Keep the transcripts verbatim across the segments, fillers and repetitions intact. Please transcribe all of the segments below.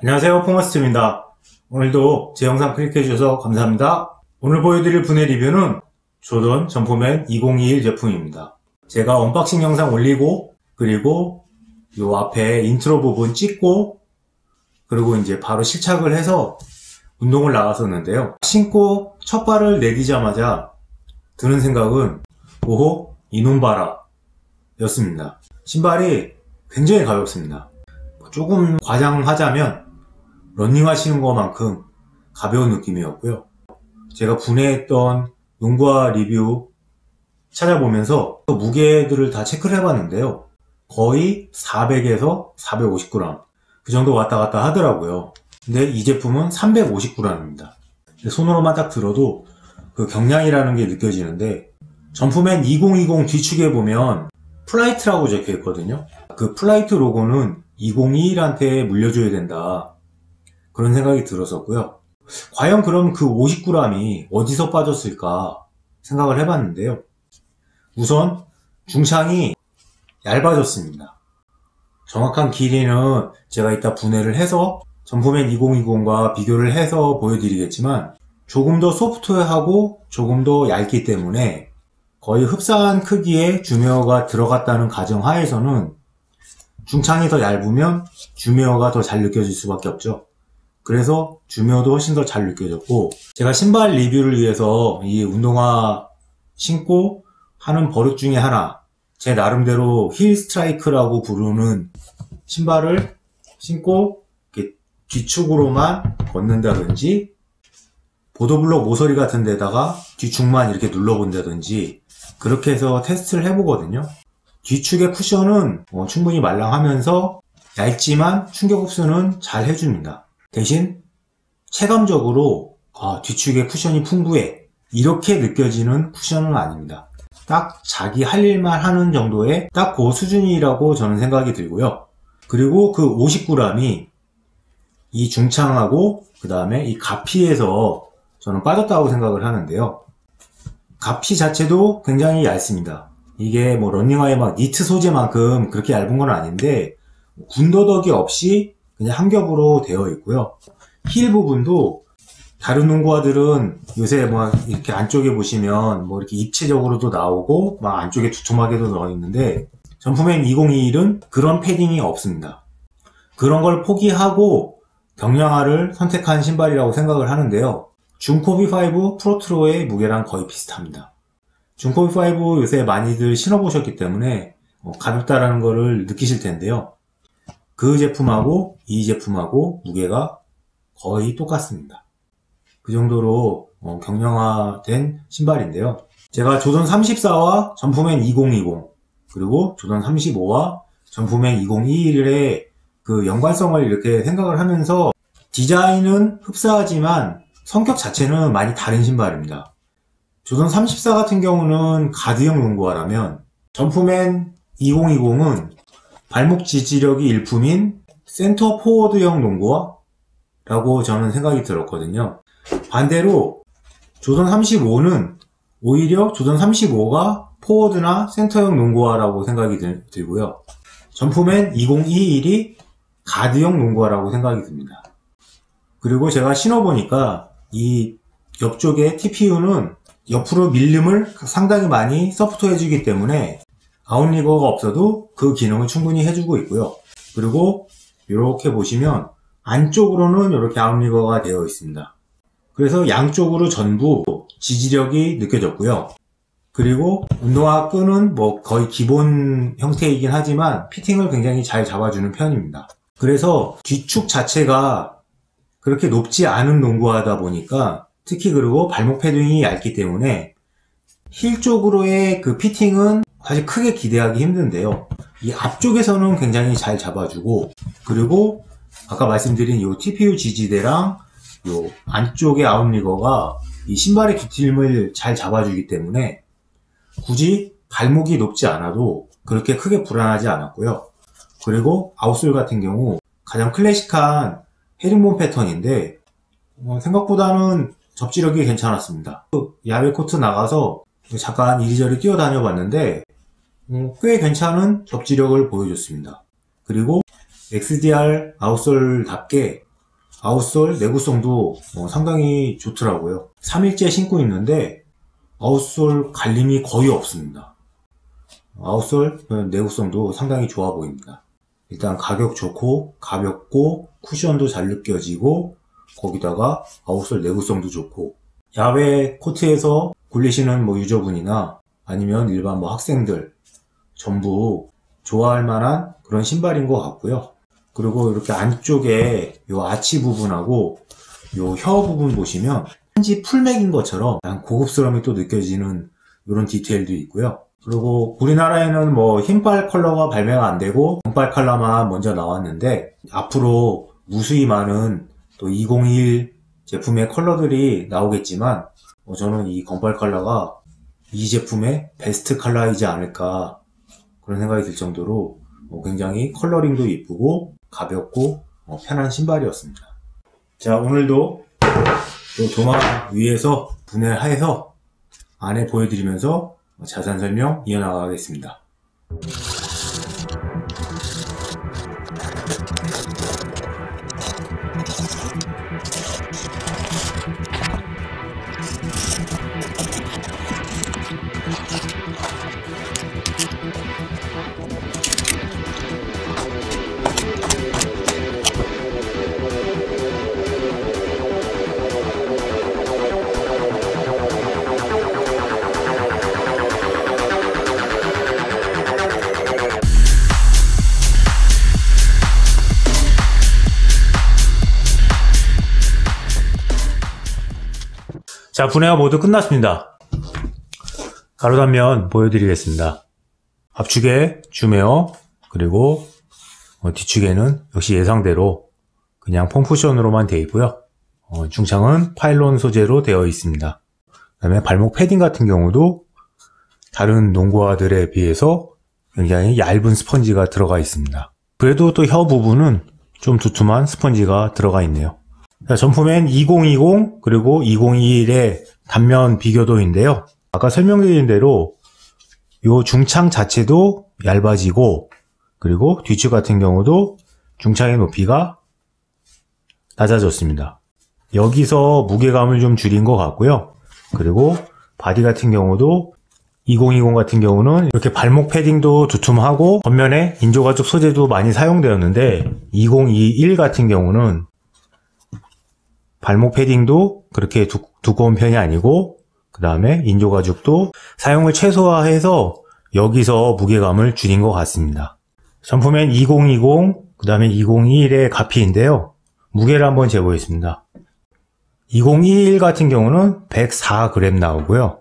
안녕하세요, 퐁마스터입니다. 오늘도 제 영상 클릭해주셔서 감사합니다. 오늘 보여드릴 분해 리뷰는 조던 점프맨 이천이십일 제품입니다. 제가 언박싱 영상 올리고, 그리고 요 앞에 인트로 부분 찍고, 그리고 이제 바로 실착을 해서 운동을 나갔었는데요. 신고 첫 발을 내디자마자 드는 생각은 오호, 이놈 봐라 였습니다. 신발이 굉장히 가볍습니다. 조금 과장하자면 러닝 하시는 것만큼 가벼운 느낌이었고요. 제가 분해했던 농구화 리뷰 찾아보면서 무게들을 다 체크를 해봤는데요. 거의 사백에서 사백오십 그램 그 정도 왔다 갔다 하더라고요. 근데 이 제품은 삼백오십 그램입니다. 손으로만 딱 들어도 그 경량이라는 게 느껴지는데, 점프맨 이천이십 뒤축에 보면 플라이트라고 적혀 있거든요. 그 플라이트 로고는 이천이십일한테 물려줘야 된다, 그런 생각이 들었었고요. 과연 그럼 그 오십 그램이 어디서 빠졌을까 생각을 해봤는데요. 우선 중창이 얇아졌습니다. 정확한 길이는 제가 이따 분해를 해서 점프맨 이천이십과 비교를 해서 보여드리겠지만, 조금 더 소프트하고 조금 더 얇기 때문에 거의 흡사한 크기의 주메어가 들어갔다는 가정하에서는 중창이 더 얇으면 주메어가 더 잘 느껴질 수밖에 없죠. 그래서 주메어도 훨씬 더 잘 느껴졌고, 제가 신발 리뷰를 위해서 이 운동화 신고 하는 버릇 중에 하나, 제 나름대로 힐 스트라이크라고 부르는 신발을 신고 이렇게 뒤축으로만 걷는다든지, 보도블록 모서리 같은 데다가 뒤축만 이렇게 눌러본다든지, 그렇게 해서 테스트를 해보거든요. 뒤축의 쿠션은 어, 충분히 말랑하면서 얇지만 충격 흡수는 잘 해줍니다. 대신 체감적으로 아, 뒤축의 쿠션이 풍부해, 이렇게 느껴지는 쿠션은 아닙니다. 딱 자기 할 일만 하는 정도의 딱 그 수준이라고 저는 생각이 들고요. 그리고 그 오십 그램이 이 중창하고 그 다음에 이 가피에서 저는 빠졌다고 생각을 하는데요. 가피 자체도 굉장히 얇습니다. 이게 뭐 러닝화의 막 니트 소재만큼 그렇게 얇은 건 아닌데, 군더더기 없이 그냥 한 겹으로 되어 있고요. 힐 부분도 다른 농구화들은 요새 뭐 이렇게 안쪽에 보시면 뭐 이렇게 입체적으로도 나오고 막 안쪽에 두툼하게도 넣어 있는데, 점프맨 이천이십일은 그런 패딩이 없습니다. 그런 걸 포기하고 경량화를 선택한 신발이라고 생각을 하는데요. 준코비 오 프로트로의 무게랑 거의 비슷합니다. 준코비 오 요새 많이들 신어보셨기 때문에 가볍다라는 거를 느끼실 텐데요. 그 제품하고 이 제품하고 무게가 거의 똑같습니다. 그 정도로 경량화된 신발인데요. 제가 조던 삼십사와 점프맨 이천이십, 그리고 조던 삼십오와 점프맨 이천이십일의 그 연관성을 이렇게 생각을 하면서, 디자인은 흡사하지만 성격 자체는 많이 다른 신발입니다. 조던 삼십사 같은 경우는 가드형 농구화라면, 점프맨 이천이십은 발목 지지력이 일품인 센터 포워드형 농구화라고 저는 생각이 들었거든요. 반대로 조던 삼십오는 오히려 조던 삼십오가 포워드나 센터형 농구화라고 생각이 들, 들고요. 점프맨 이천이십일이 가드형 농구화라고 생각이 듭니다. 그리고 제가 신어보니까 이 옆쪽의 티피유는 옆으로 밀림을 상당히 많이 서포트 해주기 때문에 아웃리거가 없어도 그 기능을 충분히 해주고 있고요. 그리고 이렇게 보시면 안쪽으로는 이렇게 아웃리거가 되어 있습니다. 그래서 양쪽으로 전부 지지력이 느껴졌고요. 그리고 운동화 끈은 뭐 거의 기본 형태이긴 하지만 피팅을 굉장히 잘 잡아주는 편입니다. 그래서 뒤축 자체가 그렇게 높지 않은 농구화다 보니까, 특히 그리고 발목 패딩이 얇기 때문에 힐 쪽으로의 그 피팅은 사실 크게 기대하기 힘든데요. 이 앞쪽에서는 굉장히 잘 잡아주고, 그리고 아까 말씀드린 이 티피유 지지대랑 요 안쪽의 아웃리거가 이 신발의 뒤틀림을 잘 잡아주기 때문에 굳이 발목이 높지 않아도 그렇게 크게 불안하지 않았고요. 그리고 아웃솔 같은 경우 가장 클래식한 헤링본 패턴인데 어, 생각보다는 접지력이 괜찮았습니다. 야외 코트 나가서 잠깐 이리저리 뛰어다녀 봤는데 음, 꽤 괜찮은 접지력을 보여줬습니다. 그리고 엑스디알 아웃솔답게 아웃솔 내구성도 어, 상당히 좋더라고요. 삼 일째 신고 있는데 아웃솔 갈림이 거의 없습니다. 아웃솔 내구성도 상당히 좋아 보입니다. 일단 가격 좋고 가볍고 쿠션도 잘 느껴지고 거기다가 아웃솔 내구성도 좋고 야외 코트에서 굴리시는 뭐 유저분이나 아니면 일반 뭐 학생들 전부 좋아할 만한 그런 신발인 것 같고요. 그리고 이렇게 안쪽에 요 아치 부분하고 요 혀 부분 보시면 한지 풀맥인 것처럼 고급스러움이 또 느껴지는 이런 디테일도 있고요. 그리고 우리나라에는 뭐 흰빨 컬러가 발매가 안 되고紅빨 컬러만 먼저 나왔는데 앞으로 무수히 많은 또 이천이십일 제품의 컬러들이 나오겠지만 어 저는 이紅빨 컬러가 이 제품의 베스트 컬러이지 않을까 그런 생각이 들 정도로 어 굉장히 컬러링도 이쁘고 가볍고 어 편한 신발이었습니다. 자, 오늘도 또 도마 위에서 분해해서 안에 보여드리면서 자세한 설명 이어나가겠습니다. 자, 분해가 모두 끝났습니다. 가로 단면 보여드리겠습니다. 앞축에 줌웨어, 그리고 어, 뒤축에는 역시 예상대로 그냥 폼쿠션으로만 되어 있고요. 어, 중창은 파일론 소재로 되어 있습니다. 그 다음에 발목 패딩 같은 경우도 다른 농구화들에 비해서 굉장히 얇은 스펀지가 들어가 있습니다. 그래도 또 혀 부분은 좀 두툼한 스펀지가 들어가 있네요. 자, 점프맨 이천이십 그리고 이천이십일의 단면 비교도인데요. 아까 설명드린 대로 요 중창 자체도 얇아지고 그리고 뒤축 같은 경우도 중창의 높이가 낮아졌습니다. 여기서 무게감을 좀 줄인 것 같고요. 그리고 바디 같은 경우도 이천이십 같은 경우는 이렇게 발목 패딩도 두툼하고 겉면에 인조가죽 소재도 많이 사용되었는데 이천이십일 같은 경우는 발목 패딩도 그렇게 두, 두꺼운 편이 아니고 그 다음에 인조가죽도 사용을 최소화해서 여기서 무게감을 줄인 것 같습니다. 점프맨 이천이십 그 다음에 이천이십일의 가피인데요. 무게를 한번 재보겠습니다. 이천이십일 같은 경우는 백사 그램 나오고요.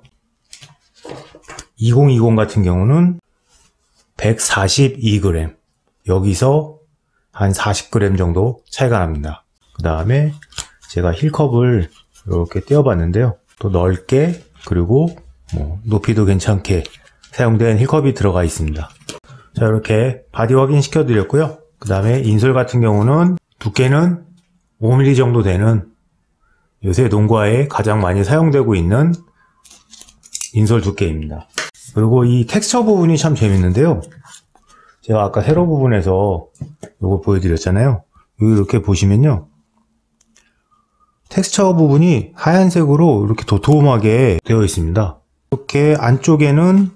이천이십 같은 경우는 백사십이 그램, 여기서 한 사십 그램 정도 차이가 납니다. 그 다음에 제가 힐컵을 이렇게 떼어봤는데요. 또 넓게 그리고 뭐 높이도 괜찮게 사용된 힐컵이 들어가 있습니다. 자, 이렇게 바디 확인 시켜드렸고요. 그 다음에 인솔 같은 경우는 두께는 오 밀리미터 정도 되는 요새 농구화에 가장 많이 사용되고 있는 인솔 두께입니다. 그리고 이 텍스처 부분이 참 재밌는데요. 제가 아까 세로 부분에서 이거 보여드렸잖아요. 여기 이렇게 보시면요. 텍스처 부분이 하얀색으로 이렇게 도톰하게 되어 있습니다. 이렇게 안쪽에는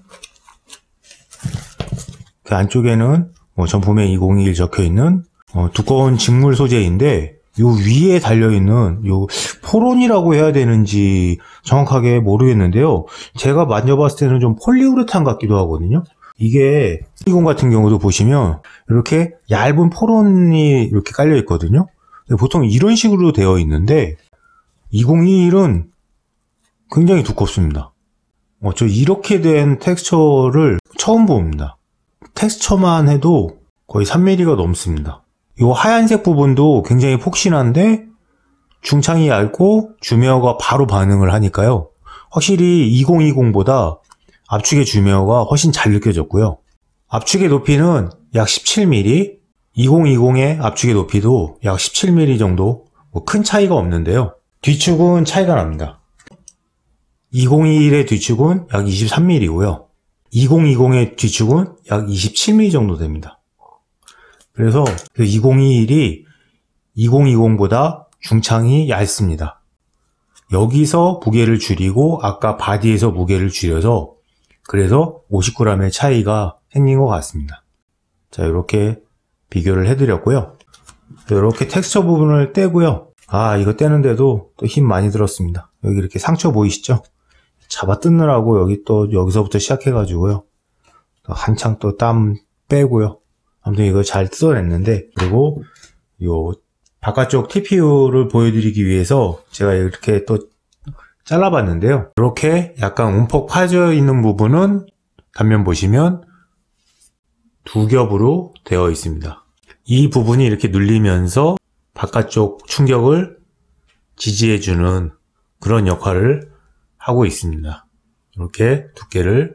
그 안쪽에는 뭐 점프맨 이천이십일 적혀 있는 어, 두꺼운 직물 소재인데 요 위에 달려있는 요 포론이라고 해야 되는지 정확하게 모르겠는데요. 제가 만져봤을 때는 좀 폴리우레탄 같기도 하거든요. 이게 이천 같은 경우도 보시면 이렇게 얇은 포론이 이렇게 깔려 있거든요. 보통 이런 식으로 되어 있는데 이천이십일은 굉장히 두껍습니다. 어, 저 이렇게 된 텍스처를 처음 봅니다. 텍스처만 해도 거의 삼 밀리미터가 넘습니다. 이 하얀색 부분도 굉장히 폭신한데 중창이 얇고 줌웨어가 바로 반응을 하니까요. 확실히 이천이십보다 앞축의 줌웨어가 훨씬 잘 느껴졌고요. 앞축의 높이는 약 십칠 밀리미터, 이천이십의 앞축의 높이도 약 십칠 밀리미터 정도, 뭐 큰 차이가 없는데요. 뒤축은 차이가 납니다. 이천이십일의 뒤축은 약 이십삼 밀리미터고요. 이천이십의 뒤축은 약 이십칠 밀리미터 정도 됩니다. 그래서 이천이십일이 이천이십보다 중창이 얇습니다. 여기서 무게를 줄이고 아까 바디에서 무게를 줄여서 그래서 오십 그램의 차이가 생긴 것 같습니다. 자, 이렇게 비교를 해드렸고요. 이렇게 텍스처 부분을 떼고요. 아, 이거 떼는데도 또 힘 많이 들었습니다. 여기 이렇게 상처 보이시죠? 잡아 뜯느라고 여기 또 여기서부터 시작해가지고요. 또 한창 또 땀 빼고요. 아무튼 이거 잘 뜯어냈는데, 그리고 요 바깥쪽 티피유를 보여드리기 위해서 제가 이렇게 또 잘라봤는데요. 이렇게 약간 움푹 파져 있는 부분은 단면 보시면 두 겹으로 되어 있습니다. 이 부분이 이렇게 눌리면서 바깥쪽 충격을 지지해주는 그런 역할을 하고 있습니다. 이렇게 두께를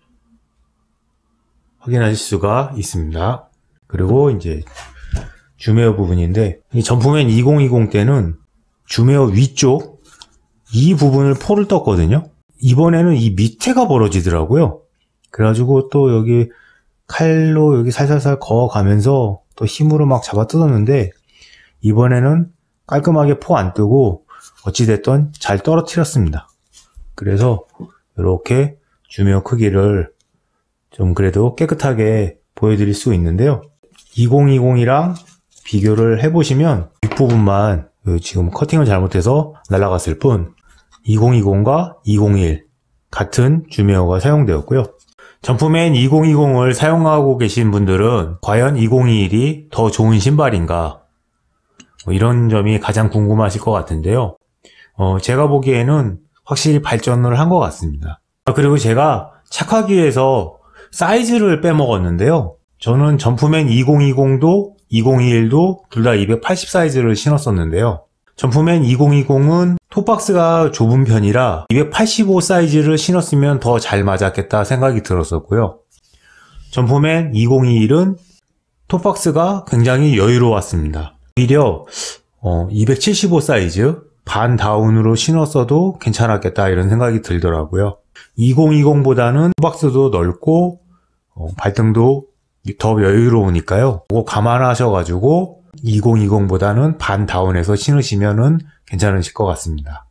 확인하실 수가 있습니다. 그리고 이제 줌웨어 부분인데, 이 점프맨 이천이십 때는 줌웨어 위쪽 이 부분을 포를 떴거든요. 이번에는 이 밑에가 벌어지더라고요. 그래가지고 또 여기 칼로 여기 살살살 그어가면서 또 힘으로 막 잡아 뜯었는데, 이번에는 깔끔하게 포 안 뜨고 어찌됐든 잘 떨어뜨렸습니다. 그래서 이렇게 줌웨어 크기를 좀 그래도 깨끗하게 보여드릴 수 있는데요. 이천이십이랑 비교를 해보시면 윗부분만 지금 커팅을 잘못해서 날아갔을 뿐 이천이십과 이천이십일 같은 줌웨어가 사용되었고요. 점프맨 이천이십을 사용하고 계신 분들은 과연 이천이십일이 더 좋은 신발인가, 뭐 이런 점이 가장 궁금하실 것 같은데요. 어, 제가 보기에는 확실히 발전을 한 것 같습니다. 그리고 제가 착하기 위해서 사이즈를 빼먹었는데요. 저는 점프맨 이천이십도 이천이십일도 둘 다 이백팔십 사이즈를 신었었는데요. 점프맨 이천이십은 톱박스가 좁은 편이라 이백팔십오 사이즈를 신었으면 더 잘 맞았겠다 생각이 들었었고요. 점프맨 이천이십일은 톱박스가 굉장히 여유로웠습니다. 오히려 어, 이백칠십오 사이즈 반 다운으로 신었어도 괜찮았겠다 이런 생각이 들더라고요. 이천이십보다는 톱박스도 넓고 어, 발등도 더 여유로우니까요. 그거 감안하셔가지고 이천이십보다는 반 다운해서 신으시면은 괜찮으실 것 같습니다.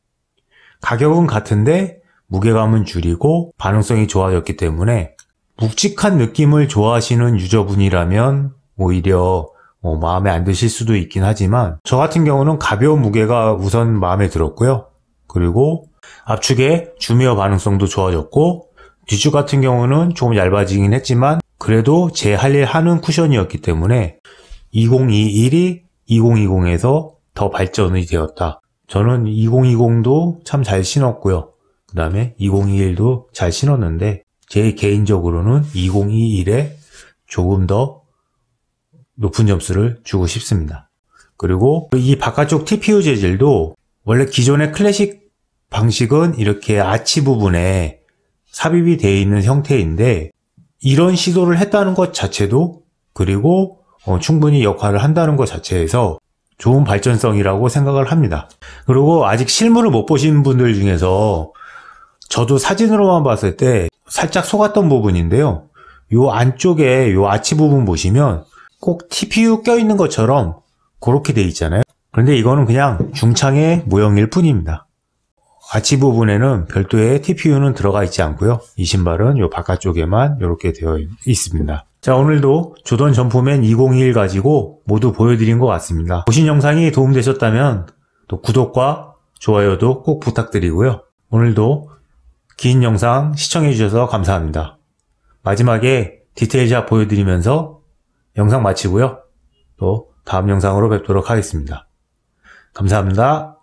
가격은 같은데 무게감은 줄이고 반응성이 좋아졌기 때문에 묵직한 느낌을 좋아하시는 유저분이라면 오히려 뭐 마음에 안 드실 수도 있긴 하지만, 저 같은 경우는 가벼운 무게가 우선 마음에 들었고요. 그리고 앞축의 줌웨어 반응성도 좋아졌고, 뒤축 같은 경우는 조금 얇아지긴 했지만 그래도 제 할 일 하는 쿠션이었기 때문에 이천이십일이 이천이십에서 더 발전이 되었다. 저는 이천이십도 참 잘 신었고요. 그 다음에 이천이십일도 잘 신었는데 제 개인적으로는 이천이십일에 조금 더 높은 점수를 주고 싶습니다. 그리고 이 바깥쪽 티피유 재질도 원래 기존의 클래식 방식은 이렇게 아치 부분에 삽입이 되어 있는 형태인데, 이런 시도를 했다는 것 자체도, 그리고 어, 충분히 역할을 한다는 것 자체에서 좋은 발전성이라고 생각을 합니다. 그리고 아직 실물을 못 보신 분들 중에서 저도 사진으로만 봤을 때 살짝 속았던 부분인데요. 요 안쪽에 요 아치 부분 보시면 꼭 티피유 껴있는 것처럼 그렇게 돼 있잖아요. 그런데 이거는 그냥 중창의 모형일 뿐입니다. 아치 부분에는 별도의 티피유는 들어가 있지 않고요. 이 신발은 요 바깥쪽에만 이렇게 되어 있습니다. 자, 오늘도 조던 점프맨 이천이십일 가지고 모두 보여드린 것 같습니다. 보신 영상이 도움되셨다면 또 구독과 좋아요도 꼭 부탁드리고요. 오늘도 긴 영상 시청해주셔서 감사합니다. 마지막에 디테일샷 보여드리면서 영상 마치고요. 또 다음 영상으로 뵙도록 하겠습니다. 감사합니다.